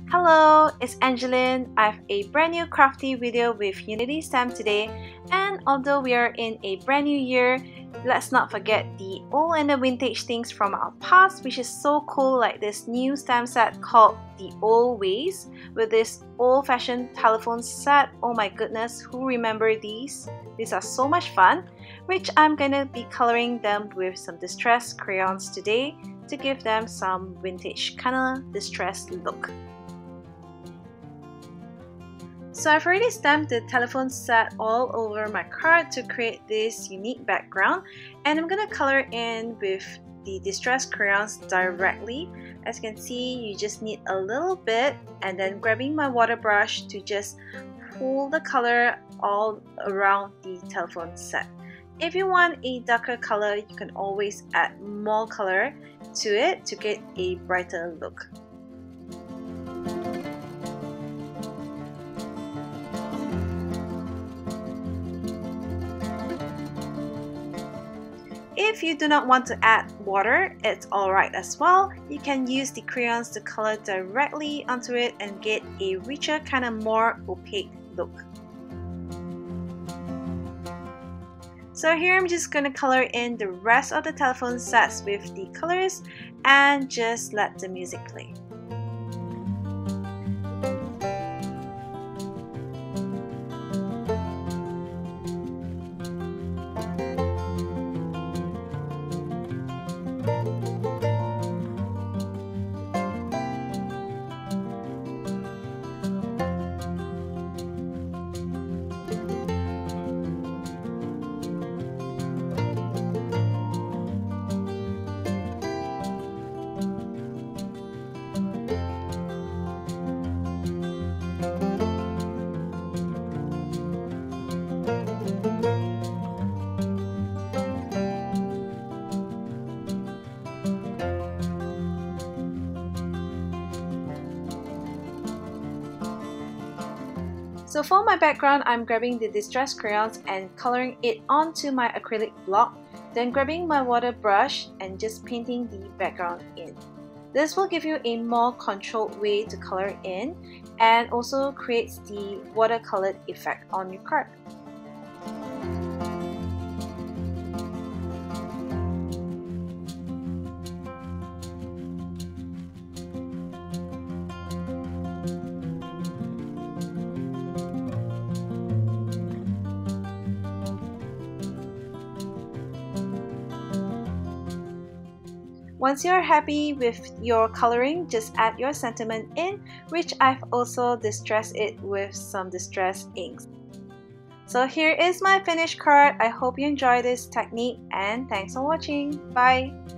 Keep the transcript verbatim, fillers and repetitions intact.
Hello, it's Angeline. I have a brand new crafty video with Unity stamp today, and although we are in a brand new year, let's not forget the old and the vintage things from our past, which is so cool, like this new stamp set called the Old Ways with this old-fashioned telephone set. Oh my goodness, who remember these? These are so much fun, which I'm gonna be coloring them with some distressed crayons today to give them some vintage kinda distressed look. So I've already stamped the telephone set all over my card to create this unique background, and I'm gonna color in with the distressed crayons directly. As you can see, you just need a little bit, and then grabbing my water brush to just pull the color all around the telephone set. If you want a darker color, you can always add more color to it to get a brighter look. If you do not want to add water, it's alright as well. You can use the crayons to color directly onto it and get a richer, kind of more opaque look. So here I'm just going to color in the rest of the telephone sets with the colors and just let the music play. So for my background, I'm grabbing the distressed crayons and coloring it onto my acrylic block, then grabbing my water brush and just painting the background in. This will give you a more controlled way to color in and also creates the watercolored effect on your card. Once you're happy with your coloring, just add your sentiment in, which I've also distressed it with some distressed inks. So here is my finished card. I hope you enjoy this technique and thanks for watching. Bye!